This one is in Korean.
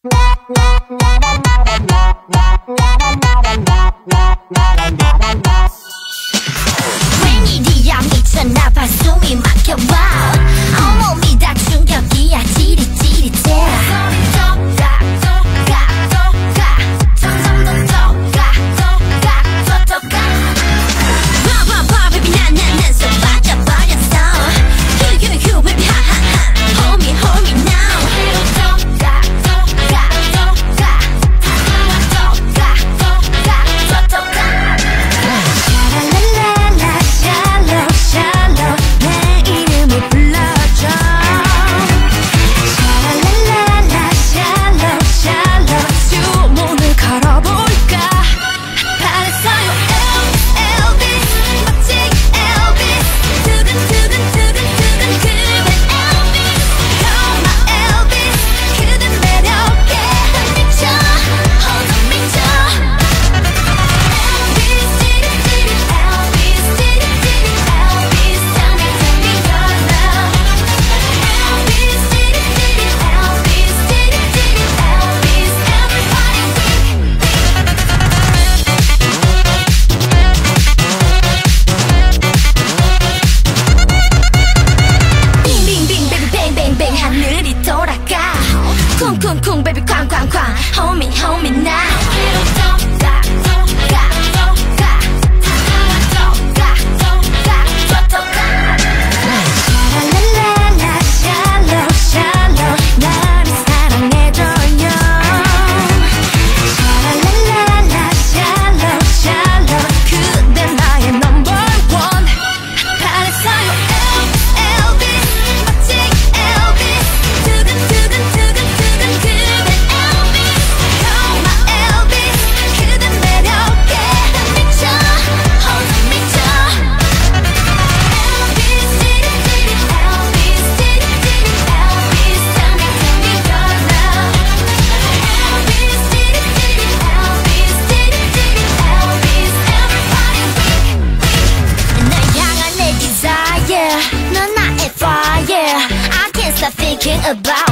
웬일이야 미쳤나봐 숨이 막혀와 온몸이 다 충격이야 지릿지릿해 점점 더 더 가 봐봐봐 baby 난 속 빠져버렸어 휴 baby 하하하 hold me now 쿵쿵쿵 baby 쾅쾅쾅 hold me now 넌 나의 fire I can't stop thinking about